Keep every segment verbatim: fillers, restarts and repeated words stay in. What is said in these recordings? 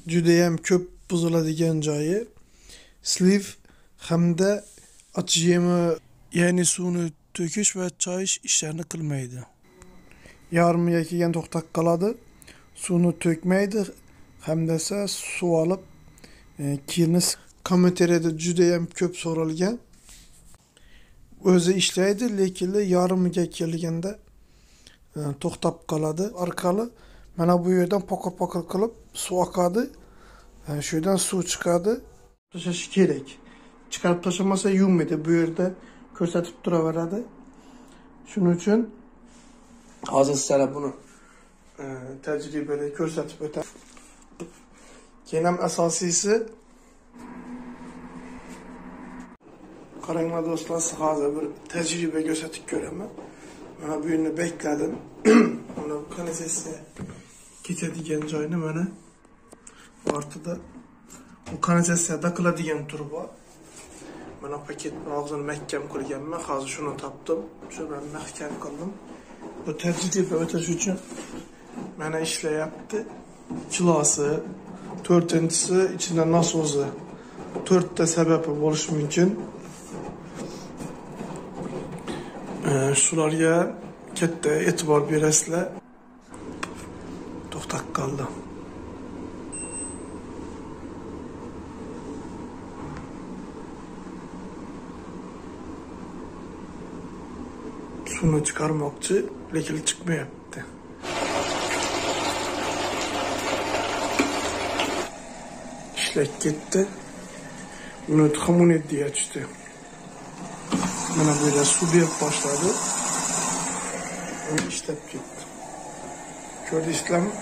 judayam ko'p buziladigan joyi sliv hamda atjemi, ya'ni suvni to'kish va chayish ishlarini qilmaydi. Yarmiga kelgan to'xtab qoladi. Suvni to'kmaydi hamda esa suv olib e, kirni kommentariyada judayam ko'p so'ralgan. O'zi ishlaydi, lekin yarmiga kelganda e, to'xtab qoladi. Orqali mana bu yerdan poqa-poqa qilib suv oqadi. E, shu yerdan suv chiqadi. Tashlash kerak. Chiqarib tashlamasa yuvmaydi. Bu yerda ko'rsatib turaveradi. Shuning uchun hozir sizlarga buni e, tajribada ko'rsatib o'taman. Keyin ham asosiysi qaranglar do'stlar, sizga hozir bir tajriba ko'rsatib ko'raman. Mana bu yerni bekladim. Mana bu kanalizatsiya ketadigan joyni mana ortida bu kanalizatsiyada qiladigan turba. Mana paketni og'zini mahkam qilganman. Hozir shuni topdim. Shu bilan mahkam qildim. Bu tajriba o'tash uchun mana ishlayapti. Kilosi, to'rtinchisi ichida nasosi. to'rtta sababi bo'lishi mumkin. E, shularga katta e'tibor berasizlar. To'xtab qoldi. Suvni chiqarmoqchi, lekin chiqmayapti. Ishlab ketdi. Buni kommunet diye açtı. Mana böyle su berib boshladi. Uni ishlab ketdi. Ko'rdingizlarmi?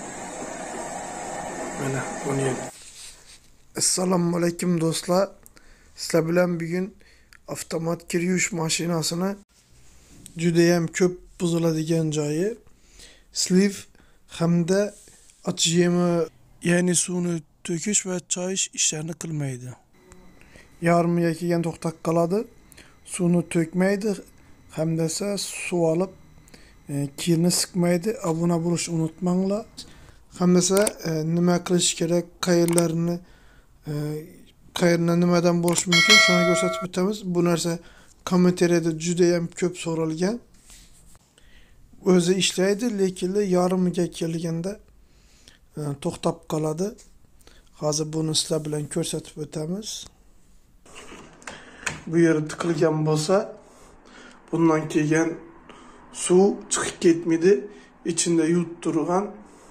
Mana buni yedi. Assalomu alaykum do'stlar. Sizlar bilan bugun avtomat kir yuvish mashinasini judayam ko'p buziladigan joyi sliv hamda atjemi, ya'ni suvni to'kish va chayish ishlarini qilmaydi. Yarmiga kelgan to'xtab qoladi. Suvni to'kmaydi hamda esa suv olib e, kirni siqmaydi. Obuna bo'lishni unutmanglar. Hamda e, nima qilish kerak, qayerlarni e, qayerdan nimadan bo'lishi mumkin, shuni ko'rsatib o'tamiz. Bu narsa kommentariyada judayam ko'p so'ralgan. O'zi ishlaydi, lekin yarmiga kelganda e, to'xtab qoladi. Hozir buni sizlar bilan ko'rsatib o'tamiz. Bu yeri tıkılgan bo'lsa, bundan kelgan suv chiqib ketmaydi. İçinde yutturgan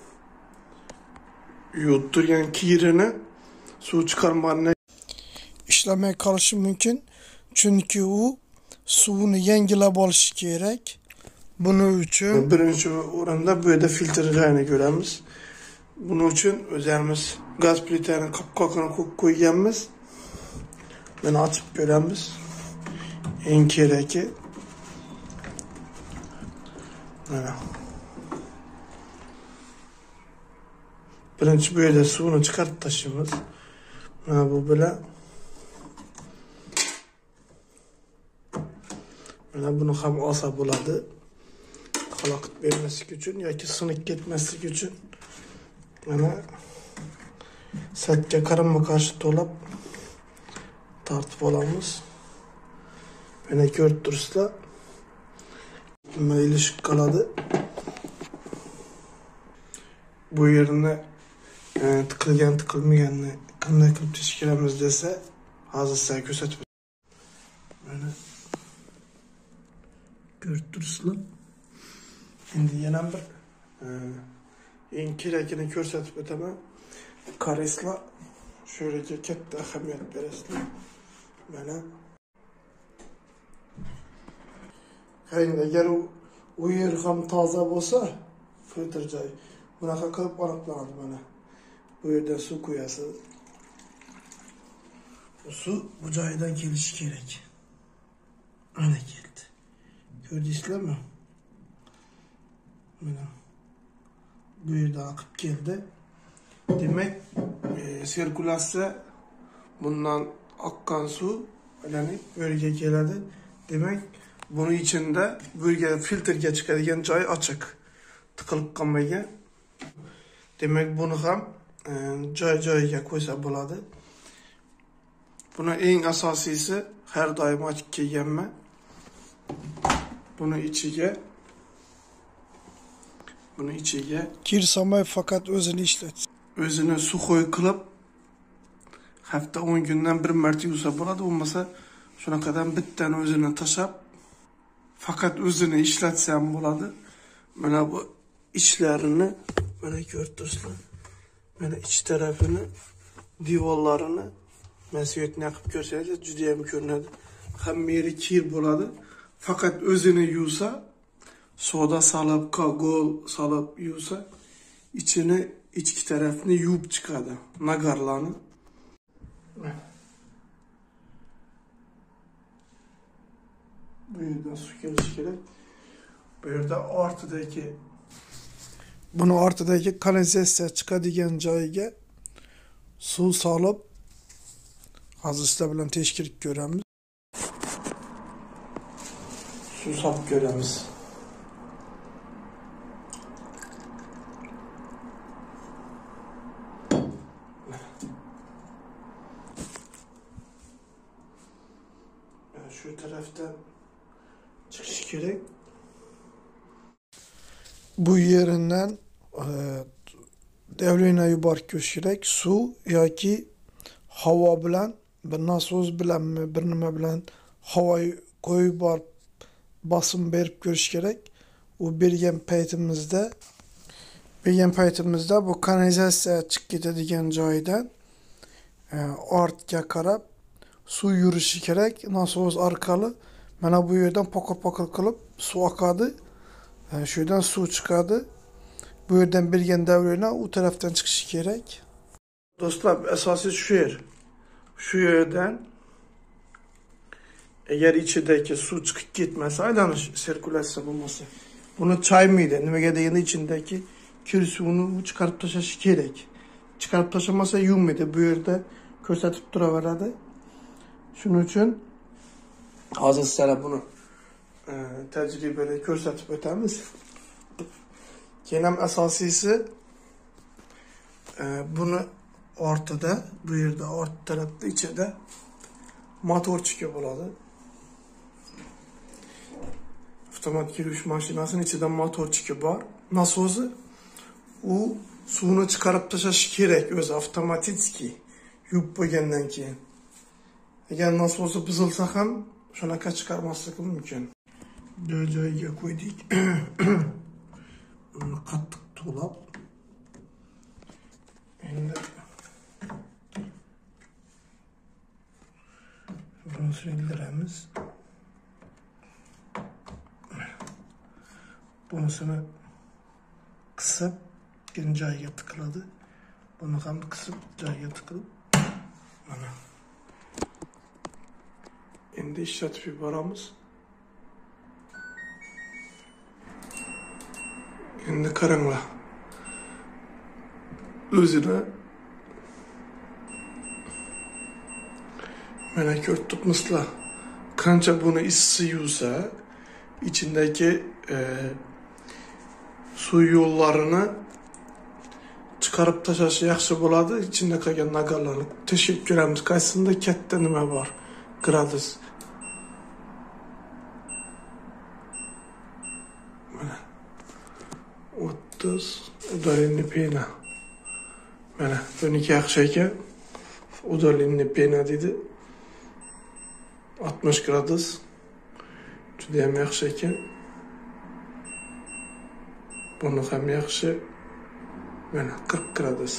yutturgan kirini suv chiqarmagani ishlamay qolishi mumkin. Chunki u suvni yangilab olishi kerak. Buning uchun birinchi o'rinda bu yerda filtr joyini ko'ramiz. Buning uchun o'zimiz gaz plitani qopqog'ini qo'yib qo'yganmiz. Beni açıp göremiz. En kereki. Mana. Birinchi bu yerda suvni chiqarib tashlaymiz. Mana bu bilan. Mana buni ham olsa bo'ladi. Xalaqit bermaslik uchun yoki sinib ketmaslik uchun. Mana satga qarama qarshi to'lab tartib olamiz. Beni ko'rib turibsizlar. Nima ilishib qoladi. Bu yerini e, tiqilgan tiqilmaganini qanday qilib teshkilamiz desa, hozir sizga ko'rsatib. Mana ko'rib turibsizlar. Endi yana bir e, eng kerakini ko'rsatib o'taman. Qarasizlar, shuraga katta ahamiyat berasizlar. Mana qarang, agar u yer ham toza bo'lsa, filtr joy bunaqa qilib aniqlanadi. Mana bu yerda suv qo'yasiz. Suv bu joydan kelishi kerak. Ana keldi. Ko'rdingizlarmi? Mana bu yerdan oqib keldi. Demak, e, sirkulatsiya bundan oqqan suv aylanib bu yerga keladi. Demak, bunun içinde bu yerga filtrga chiqadigan joy ochiq, tiqilib qolmagan. Demak, buni ham e, joy joyiga qo'ysa bo'ladi. Buni eng asosiysi har doim aytib kelganman. Buni ichiga buni ichiga kir solmay faqat o'zini ishlatsin. O'zini suxoy qilib hafta o'n kundan bir marta yuvsa bo'ladi. Bo'lmasa shunaqadan bittani o'zini tashab faqat o'zini ishlatsa ham bo'ladi. Mana bu ichlarini mana ko'rtasizlar. Mana iç tarafini, divorlarini masiyatni qilib ko'rsangiz juda ham ko'rinadi. Hamma yeri kir bo'ladi. Faqat o'zini yuvsa, soda solib, kagol solib yuvsa, ichini, ichki tarafini yuvib chiqadi, nagarlarni. Bu yerdan suv kelishi kerak. Bu yerda ortidagi Buni ortidagi kanalizatsiya chiqadigan joyiga suv solib, hozir sizlar bilan tekshirib ko'ramiz. Suv solib ko'ramiz. Şu taraftan çıkış gerek. Bu yerinden e, devlina yuborib ko'rish kerak. Suv yoki havo bilan, bir nasos bilanmi, bir nima bilan havo qo'yib borib bosim berib ko'rish kerak. U bergan paytimizda bergan paytimizda bu kanalizatsiya chiqib ketadigan joyidan e, ortga qarab suv yurishi kerak. Nasos orqali mana bu yerdan poqir-poqir qilib suv oqadi. Yani şu yerdan suv chiqadi. Bu yerdan bergan davrina u tarafdan chiqishi kerak. Do'stlar, asosiy shu yer. Shu yerdan agar ichidagi suv chiqib ketmasa, aylanish sirkulyatsiya bo'lmasa, buni chaymaydi. Nimaga deganda ichindagi kir suvni chiqarib tashlashi kerak. Chiqarib tashlamasa yuvmaydi. Bu yerda ko'rsatib turaveradi. Shuning uchun hozir sizlarga buni e, tajribada ko'rsatib o'tamiz. Keyin ham asosiysi e, buni ortida, bu yerda ort tarafda ichida motorchika bo'ladi. Avtomat kir yuvish mashinasining ichida motorchika bor. Nasosi u suvni chiqarib tashlashi kerak o'zi avtomatik yuvib qo'ygandan keyin. Agar nasosi buzilsa ham shunaqa chiqarmasligi mumkin. Joy-joyiga qo'ydik. Uni qattiq to'lab endi buni sildiramiz. Bunisini qisib joyiga tiqiladi. Buni ham qisib joyiga tiqilib mana endi ishlatib yuboramiz. Endi qaranglar. O'zini mana ko'ribmisizlar. Qancha buni issiq yuvsa, ichindagi e, suv yo'llarini chiqarib tashlashi yaxshi bo'ladi. Ichida qolgan nagarlarni tekshirib ko'ramiz. Qaysisida katta nima bor? Gradus. Mana o'ttiz udalenniy pena. Mana buniki yaxshi ekan. Udalenniy pena dedi. oltmish gradus. Juda ham yaxshi ekan. Buni ham yaxshi. Mana qirq gradus.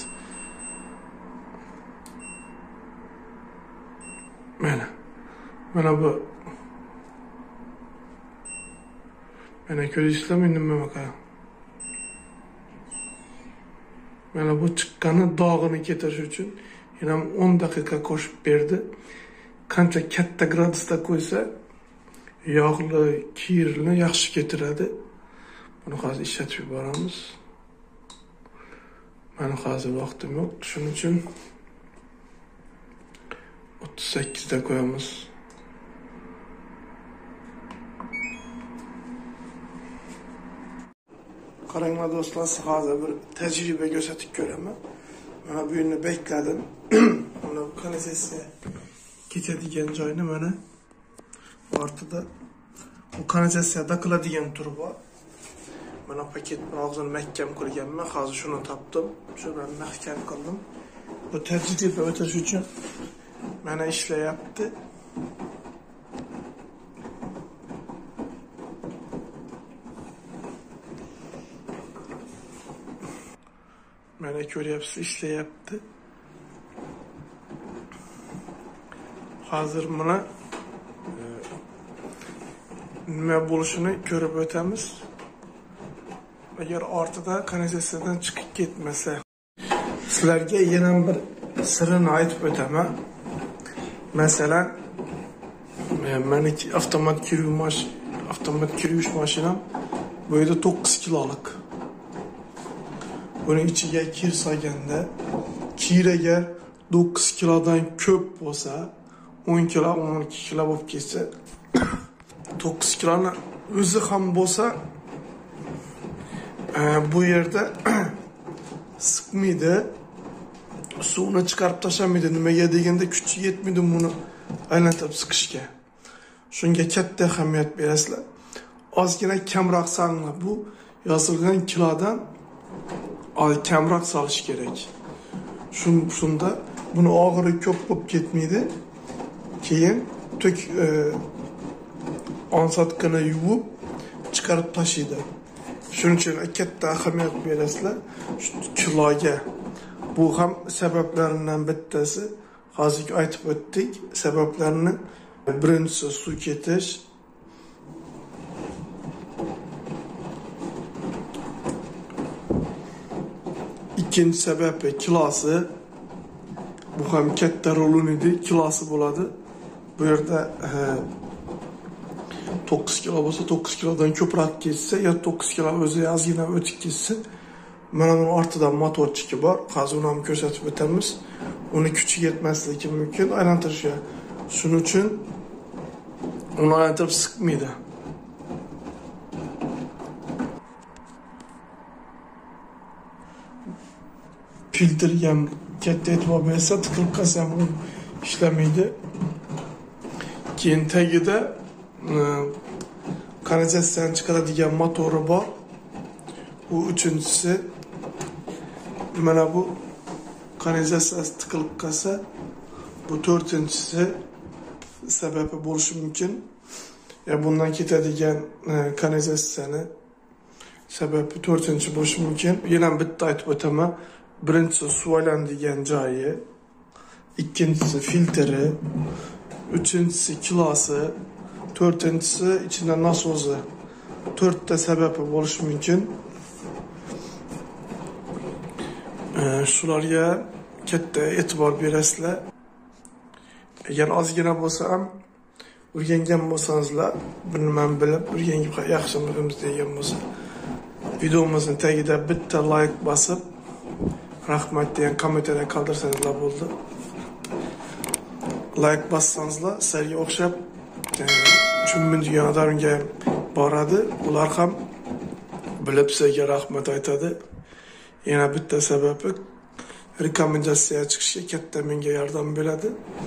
Mana. Mana bu. Mana ko'rysizlarmi nima baqa? Mana bu chiqqani dog'ini ketirish uchun yana o'n daqiqa qo'shib berdi. Qancha katta gradusda qo'ysa, yog'li, kirni yaxshi ketiradi. Buni hozir ishlatib yuboramiz. Mana hozir vaqtim yo'q, shuning uchun o'ttiz sakkizda qo'yamiz. Qaranglar do'stlar, hozir bir tajriba ko'rsatib ko'raman. Mana bu yerni bekledim. Mana bu kanalizatsiya ketadigan joyni mana ortida bu kanalizatsiya taqiladigan turba. Mana paketni og'zini mahkam qilganman. Hozir shuni topdim. Shu bilan mahkam qildim. Bu tajriba o'tish uchun mana ishlayapti. Mana ko'ryapsiz, ishlayapti. Hozir mana nima bo'lishini ko'rib o'tamiz. Agar ortida kanalizatsiyadan chiqib ketmasa, sizlarga yana bir sirrini aytib o'taman. Masalan, meniki avtomat kiruv mash avtomat kiruv mashinam bu yerda to'qqiz kilolik. Buning ichiga kir solganda, kir agar to'qqiz kilodan ko'p bo'lsa, o'n kilo, o'n ikki kilo bo'lib ketsa, to'qqiz kiloni o'zi ham bo'lsa, e, bu yerda siqmaydi, suvni chiqarib tashlamaydi. Nimaga deganda kuchi yetmaydi buni aylantirib siqishga. Shunga katta ahamiyat berasizlar. Ozgina kamroq solinglar. Bu yozilgan kilodan kamroq solish kerak. Shunda buni og'iri ko'p bo'lib ketmaydi. Keyin tok e, onsatqini yuvib chiqarib tashlaydi. Shuning uchun katta ahamiyat berasizlar shu kiloga. Bu ham sabablaridan bittasi. Hozir aytib o'tdik. Sabablarini birinchisi suv ketish, ikkinchi sababi kilosi. Bu ham katta rol o'ynaydi, kilosi bo'ladi. Bu yerda e, to'qqiz kilo bo'lsa, to'qqiz kilodan ko'proq ketsa, yo to'qqiz kilo o'zi ozgina o'tib ketsa, mana buni ortidan motorchiki bor. Hozir uni ham ko'rsatib o'tamiz. Uni kuchi yetmasligi mumkin aylantirishga. Shuning uchun uni aylantirib siqmaydi. Filtrga ham katta e'tibor bersa, tiqilib qolsa ham u ishlamaydi. Keyin tagida kanalizatsiyadan chiqaradigan motori bor. Bu uchinchisi. Mana bu kanalizatsiyasi tiqilib qolsa, bu to'rtinchisi sababi bo'lishi mumkin. Ya bundan ketadigan kanalizatsiyani sababi to'rtinchi bo'lishi mumkin. Yana bitta aytib o'taman. Birinchisi suv aylanadigan joyi, ikkinchisi filtri, uchinchisi kilosi, to'rtinchisi ichida nasozi. to'rtta sababi bo'lishi mumkin. E, shularga katta e'tibor berasizlar. Agar ozgina bo'lsa ham o'rgangan bo'lsangizlar, bir nimani bilib, o'rganib yaxshi bo'lamiz degan bo'lsa, videomizning tagida bitta like bosib, rahmat degan kommentar qoldirsangizlar bo'ldi. Like bossangizlar, sizlarga o'xshab uch million odamga boradi. Ular ham bilib sizga rahmat aytadi. Yana bitta sababi rekomendatsiya chiqishga katta menga yordam beradi.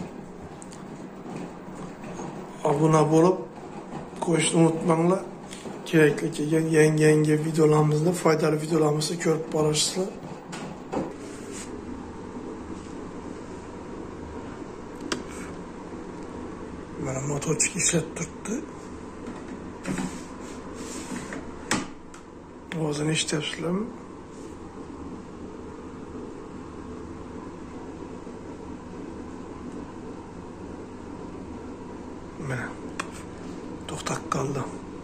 Obuna bo'lib qo'yishni unutmanglar. Kerakli kelgan yangi-yangi videolarimizni, foydali videolarimizni ko'rib borasizlar. Mana motorchik ishlab turibdi. Ovozini eshityapsizlarmi? Mana to'xtab qoldi.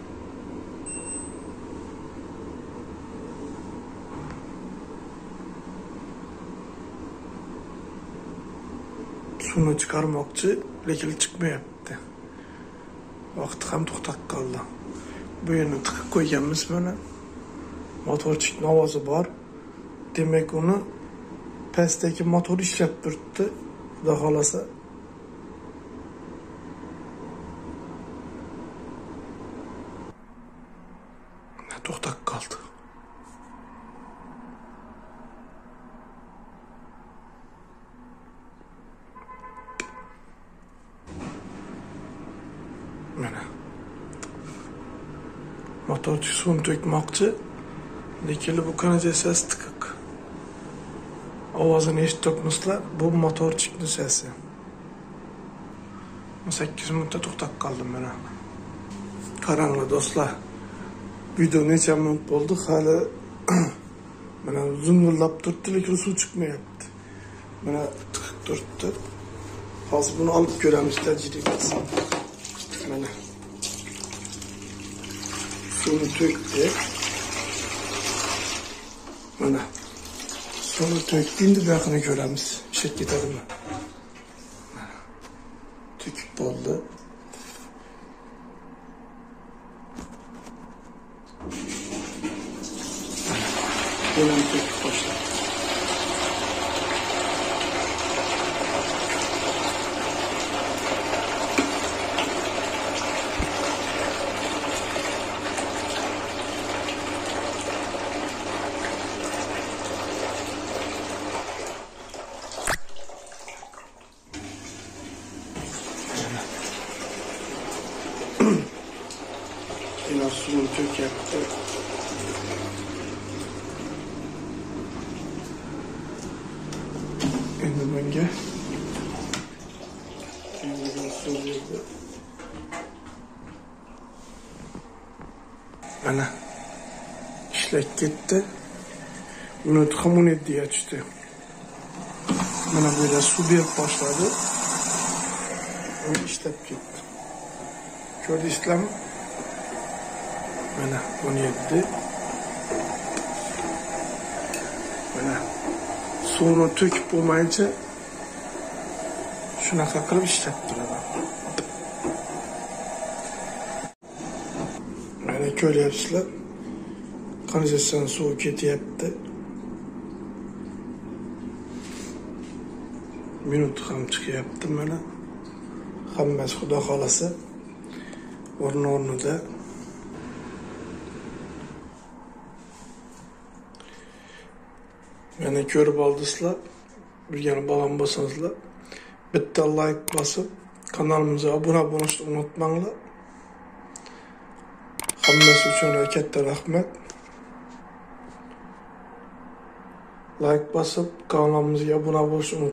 Suvni chiqarmoqchi, lekin chiqmayapti. Vaqti ham to'xtab qoldi. Bu yerni tiqib qo'yganmiz mana. Motorchikning ovozi bor. Demak, uni pastdagi motor ishlab turibdi. Xudo xolasa. to'xtab qoldi. motorchi suvni to'kmoqchi, lekin bu kanalizatsiyasi tiqiq. Ovozini eshitib turibsizlar, bu motorchikning sesi. sakkiz minutda to'xtab qoldim mana. Qaranglar do'stlar. Video necha minut bo'ldi, hali mana zung'illab turibdi, lekin suv chiqmayapti. Mana tiqib turibdi. Hozir buni olib ko'ramiz tajribasi. Mana suvni to'kdi. Mana suvni to'kdi, endi bu yoqini ko'ramiz. Ishib ketadimi? To'kib bo'ldi. Bunu to'kib boshladi. Yine suyunu töküptü. Endi bunga yeniden su verdi. Mana ishlab ketdi. Buni kommunet diye açtı. Mana böyle su berib boshladi. U ishlab ketdi. Ko'rdingizlarmi? Mana o'n yetti. Mana suvni to'kib bo'lmaycha shunaqa qilib ishlab turadi. Mana ko'ryapsizlar. Kanalizatsiyadan suv ketyapti. Minut ham chiqyapti mana. Hammasi xudo xolasa o'rn-o'rnida. Mana ko'rib oldingizlar. Bilgani bolam bo'lsangizlar, bitta like bosib, kanalimizga obuna bo'lishni unutmanglar. Hammasi uchun katta rahmat. Like bosib, kanalimizga obuna bo'lishni